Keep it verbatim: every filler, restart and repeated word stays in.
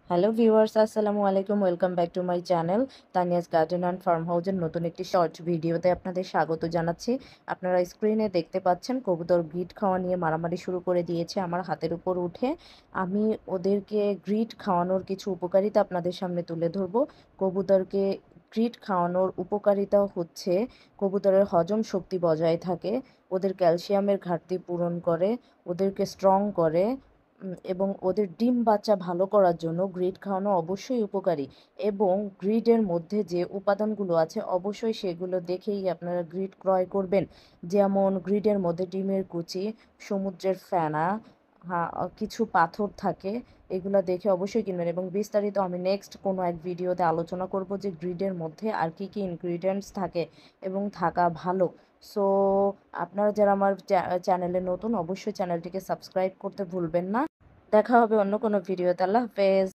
Hello viewers, আসসালামু আলাইকুম। Welcome back to my channel Tania's garden and farm হাউসের নতুন একটি শর্ট ভিডিওতে আপনাদের স্বাগত জানাচ্ছি। আপনারা স্ক্রিনে দেখতে পাচ্ছেন কবুতর গ্রিট খাওয়া নিয়ে মারামারি শুরু করে দিয়েছে আমার হাতের উপর উঠে। আমি ওদেরকে গ্রিট খাওয়ানোর কিছু উপকারিতা আপনাদের সামনে তুলে ধরবো। কবুতরকে গ্রিট খাওয়ানোর উপকারিতা হচ্ছে কবুতরের হজম শক্তি বজায় থাকে, ওদের ক্যালসিয়ামের ঘাটতি পূরণ করে, ওদেরকে স্ট্রং করে উম, এবং ওদের ডিম বাচ্চা ভালো করার জন্য গ্রিড খাওয়ানো অবশ্যই উপকারী। এবং গ্রিডের মধ্যে যে উপাদানগুলো আছে অবশ্যই সেগুলো দেখেই আপনারা গ্রিড ক্রয় করবেন। যেমন গ্রিডের মধ্যে ডিমের কুচি, সমুদ্রের ফেনা, হ্যাঁ, কিছু পাথর থাকে, এগুলো দেখে অবশ্যই কিনবেন। এবং বিস্তারিত আমি নেক্সট কোনো এক ভিডিওতে আলোচনা করব যে গ্রিডের মধ্যে আর কি কি ইনগ্রিডিয়েন্টস থাকে এবং থাকা ভালো। সো আপনারা যারা আমার চ্যানেলে নতুন অবশ্যই চ্যানেলটিকে সাবস্ক্রাইব করতে ভুলবেন না। দেখা হবে অন্য কোনো ভিডিওতে। আল্লাহ হাফেজ।